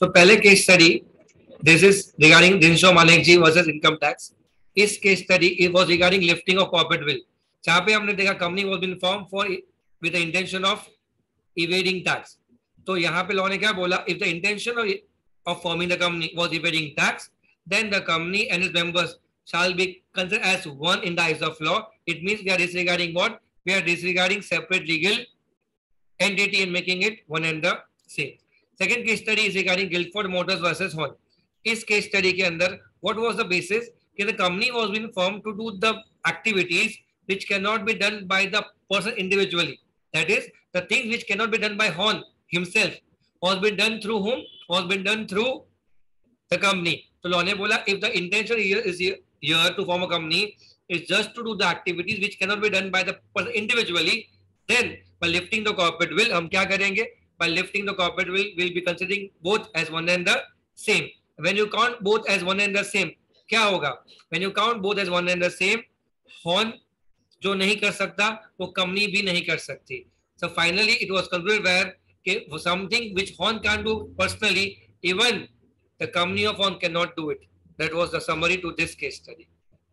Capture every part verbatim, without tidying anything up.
तो पहले case study, this is regarding Dinshaw Malik ji versus income tax. इस case study it was regarding lifting of corporate veil, जहां पे हमने देखा company was been form for with the intention of evading tax. तो यहाँ पे लॉ ने क्या बोला, if the intention of forming the company was evading tax, then the company and its members shall be considered as one in the eyes of law. It means we are disregarding what? We are disregarding separate legal entity and making it one and the same. Second case study is regarding Guilford Motors versus Horn. इस case study के अंदर what was the basis? कि the company was being formed to do the activities which cannot be done by the person individually. That is, the things which cannot be done by Horn himself was been done through whom? Was been done through the company. So law ने बोला if the intention here is here, here to form a company is just to do the activities which cannot be done by the person individually, then by lifting the corporate will हम क्या करेंगे? By lifting the corporate will we'll be considering both as one and the same. When you count both as one and the same, क्या होगा? When you count both as one and the same, Horn जो नहीं कर सकता वो company भी नहीं कर सकती. So finally it was concluded where for something which Horn can't do personally, even the company of Horn cannot do it. That was the summary to this case study.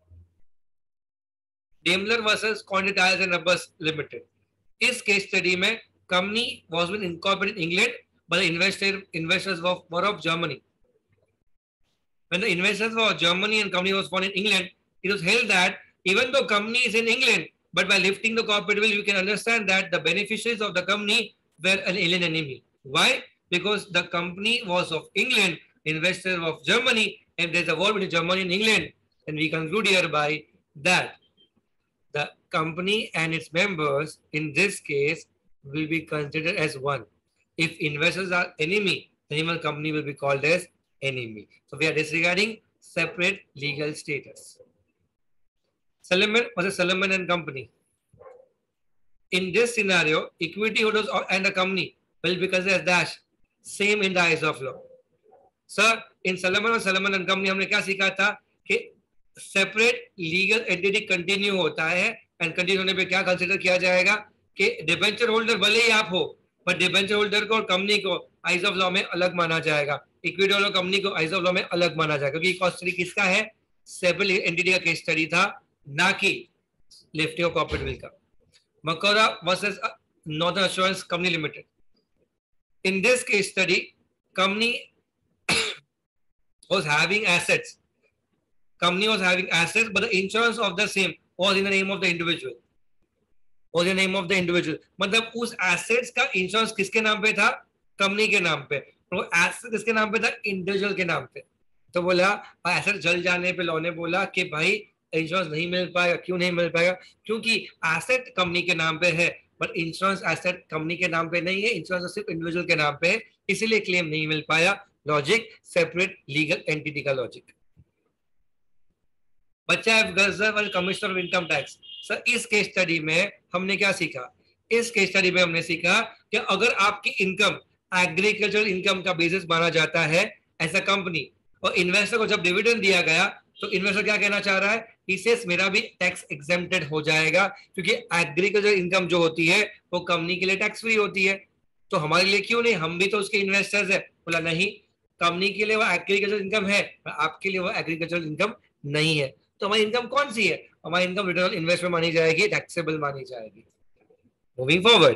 Daimler versus Quantity Tires and Rubbers Limited. इस case study में company was been incorporated in England, but the investor, investors were, were of Germany. When the investors were of Germany and company was found in England, it was held that even though company is in England, but by lifting the corporate will, you can understand that the beneficiaries of the company were an alien enemy. Why? Because the company was of England, investors of Germany, and there's a war between Germany and England, and we conclude hereby that the company and its members in this case will be considered as one. If investors are enemy, the animal company will be called as enemy. So we are disregarding separate legal status. Salomon versus Salomon and Company. In this scenario, equity holders and the company will be considered as dash, same in the eyes of law. Sir, in Salomon और Salomon and Company हमने क्या सीखा था कि separate legal entity continue होता है, and continue होने पे क्या कंसीडर किया जाएगा कि डिबेंचर होल्डर भले ही आप हो, पर डिबेंचर होल्डर को और कंपनी को आइज ऑफ लॉ में अलग माना जाएगा, इक्विटी होल्डर कंपनी को आइज ऑफ लॉ में अलग माना जाएगा, क्योंकि कॉस्ट स्टडी किसका है? सेपरेट एंटिटी का केस स्टडी था, ना कि लिफ्टिंग ऑफ कॉर्पोरेट विल का. Macaura versus Northern Assurance Company Limited. In this case study company was having assets. Company was having assets, but the insurance of the same was in the name of the individual. Was in the name of the individual. मतलब उस assets का insurance किसके नाम पे था? Company के नाम पे. वो asset किसके नाम पे था? इंडिविजुअल के नाम पे. तो बोला asset जल जाने पे लॉ ने बोला कि भाई इंश्योरेंस नहीं मिल पाएगा. क्यों नहीं मिल पाएगा? क्योंकि asset कंपनी के नाम पे है, बट इंश्योरेंस asset कंपनी के नाम पे नहीं है, इंश्योरेंस सिर्फ इंडिविजुअल के नाम पे है, इसीलिए क्लेम नहीं मिल पाया. लॉजिक सेपरेट लीगल एंटिटी का logic. Bacha F Guzdar commissioner of income tax. Sir इस केस स्टडी में हमने क्या सीखा? इस केस स्टडी में हमने सीखा कि अगर आपकी इनकम एग्रीकल्चर इनकम का बेसिस माना जाता है एज अ कंपनी, और इन्वेस्टर को जब डिविडेंड दिया गया तो इन्वेस्टर क्या कहना चाह रहा है? इसे मेरा भी टैक्स एग्जेम्प्टेड हो जाएगा, क्योंकि एग्रीकल्चर इनकम जो होती है वो कंपनी के लिए टैक्स फ्री होती है, तो हमारे लिए क्यों नहीं? हम भी तो उसके इन्वेस्टर्स है. बोला नहीं, कंपनी के लिए वो एग्रीकल्चर इनकम है, आपके लिए वो एग्रीकल्चर इनकम नहीं है. तो हमारी इनकम कौन सी है? हमारी इनकम रिटर्न ऑन इन्वेस्टमेंट मानी जाएगी, टैक्सेबल मानी जाएगी. Moving forward,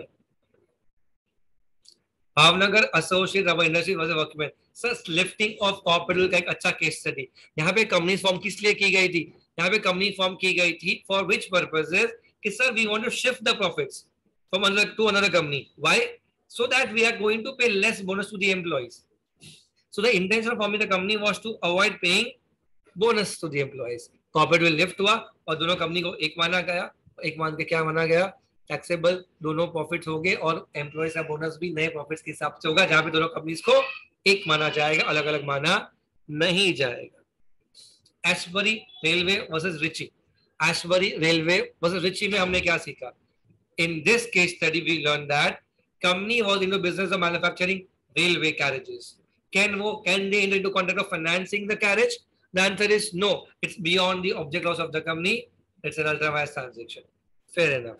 Bhavnagar associate rubber industry versus workman. Sir lifting of corporate का एक अच्छा केस स्टडी. यहाँ पे कंपनी फॉर्म किस लिए की गई थी? यहाँ पे कंपनी फॉर्म की गई थी फॉर विच पर्पसेस? कि sir we want to shift the profits from another to another company. Why? So that we are going to pay less bonus to the employees. So the intention of forming the company was to avoid paying bonus to the employees. Corporate will lift हुआ और दोनों company को एक माना गया. एक मान के क्या माना गया? टैक्सेबल दोनों प्रॉफिट्स होंगे और एम्प्लॉइज का बोनस भी नए प्रॉफिट्स के हिसाब से होगा, जहां पे दोनों कंपनीज को एक माना जाएगा, अलग अलग माना नहीं जाएगा. Ashbury Railway versus Riche. Ashbury Railway versus Riche में हमने क्या सीखा? In this case study we learned that company was into business of manufacturing railway carriages. Can wo, can they enter into contract of financing the carriage? The answer is no. It's beyond the object loss of the company. It's an ultra vires transaction. Fair enough.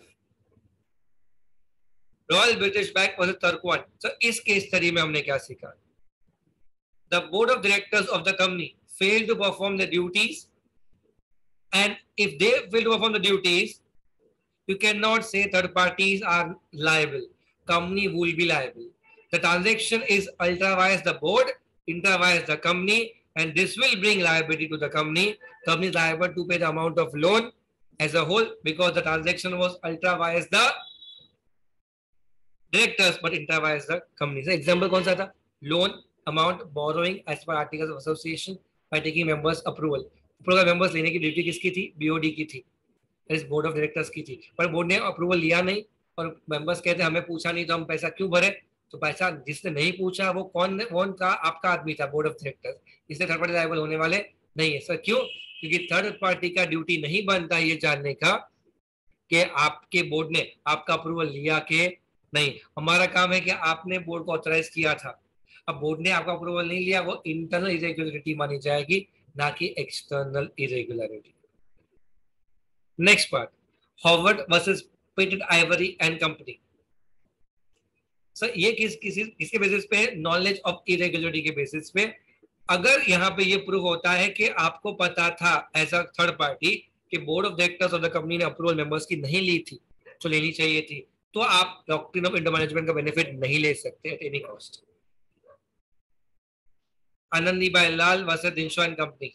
Royal British Bank versus Turquoise. So इस case study में हमने क्या सीखा? the board of directors of the company fail to perform the duties, and if they fail to perform the duties, you cannot say third parties are liable. Company will be liable. The transaction is ultra vires the board, intra vires the company, and this will bring liability to the company. Company is liable to pay the amount of loan as a whole because the transaction was ultra vires the directors but intra vires the company. So example कौन सा था? Loan amount borrowing as per articles of association by taking members approval. Approval members लेने की duty किसकी थी? B O D की थी, इस बोर्ड ऑफ डायरेक्टर्स की थी, पर बोर्ड ने अप्रूवल लिया नहीं और मेंबर्स कहते हमें पूछा नहीं तो हम पैसा क्यों भरे. तो पैसा जिसने नहीं पूछा वो कौन कौन था? आपका आदमी था, बोर्ड ऑफ डायरेक्टर्स. इसलिए थर्ड पार्टी लायबल होने वाले नहीं है. सर क्यों? क्योंकि थर्ड पार्टी का ड्यूटी नहीं बनता ये जानने का कि आपके बोर्ड ने आपका अप्रूवल लिया कि नहीं. हमारा काम है कि आपने बोर्ड को ऑथराइज किया था. अब बोर्ड ने आपका अप्रूवल नहीं लिया, वो इंटरनल इरेगुलरिटी मानी जाएगी, ना कि external irregularity. Next part, Howard versus Patent Ivory and Company. Sir ये किस किसी किसके बेसिस पे? नॉलेज ऑफ इरेगुलरिटी के बेसिस पे. अगर यहाँ पे ये प्रूव होता है कि आपको पता था एज अ थर्ड पार्टी कि board of directors of the company ने अप्रूवल मेंबर्स की नहीं ली थी जो लेनी चाहिए थी, तो आप डॉक्ट्रिन ऑफ इंटर मैनेजमेंट का बेनिफिट नहीं ले सकते at any cost. Anandi Bai Lal versus Dinshaw and company.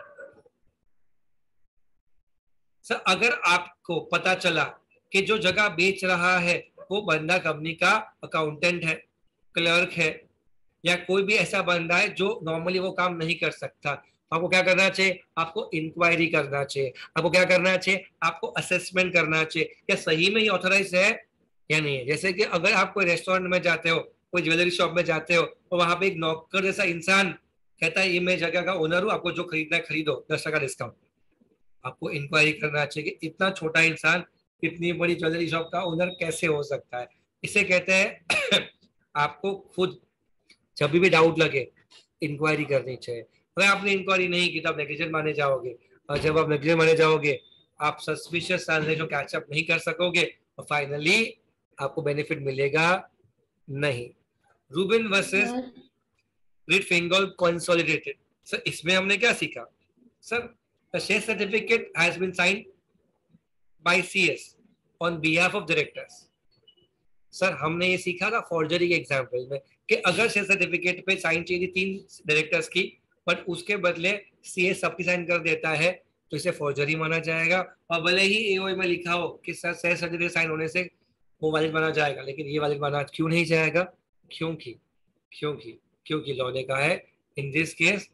Sir अगर आपको पता चला कि जो जगह बेच रहा है वो बंदा कंपनी का अकाउंटेंट है, क्लर्क है, या कोई भी ऐसा बंदा है जो नॉर्मली वो काम नहीं कर सकता, तो आपको क्या करना चाहिए? आपको इंक्वायरी करना चाहिए. आपको क्या करना चाहिए? आपको असेसमेंट करना चाहिए क्या सही में ये ऑथराइज है या नहीं है. जैसे कि अगर आप कोई रेस्टोरेंट में जाते हो, कोई ज्वेलरी शॉप में जाते हो, तो वहां पे एक नौकर जैसा इंसान कहता है ये मैं जगह का ओनर हूँ, आपको जो खरीदना है खरीदो, दस टका डिस्काउंट. आपको इंक्वायरी करना चाहिए कि इतना छोटा इंसान इतनी बड़ी ज्वेलरी शॉप का ओनर कैसे हो सकता है. इसे कहते हैं आपको खुद जब भी डाउट लगे इंक्वायरी करनी चाहिए. अगर आपने इंक्वायरी नहीं की तो आप नेग्लिजेंट माने जाओगे, और जब आप नेग्लिजेंट माने जाओगे आप सस्पिशियस ट्रांजैक्शन कैचअप नहीं कर सकोगे और फाइनली आपको बेनिफिट मिलेगा नहीं. Rubin versus Great Fingall Consolidated. Sir इसमें हमने क्या सीखा? Sir the share certificate has been signed by C S on behalf of directors. Sir हमने ये सीखा था फॉर्जरी के एग्जाम्पल में कि अगर शेयर सर्टिफिकेट पे साइन चाहिए थी तीन डायरेक्टर्स की, बट उसके बदले सीएस सबकी साइन कर देता है, तो इसे फॉर्जरी माना जाएगा. और भले ही एओए में लिखा हो कि सर शेयर सर्टिफिकेट साइन होने से वो वैलिड माना जाएगा, लेकिन ये वैलिड माना क्यों नहीं जाएगा? क्योंकि क्योंकि क्योंकि लॉ ने कहा है इन दिस केस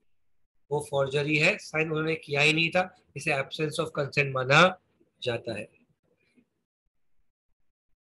वो फॉर्जरी है, साइन उन्होंने किया ही नहीं था, इसे एब्सेंस ऑफ कंसेंट माना जाता है.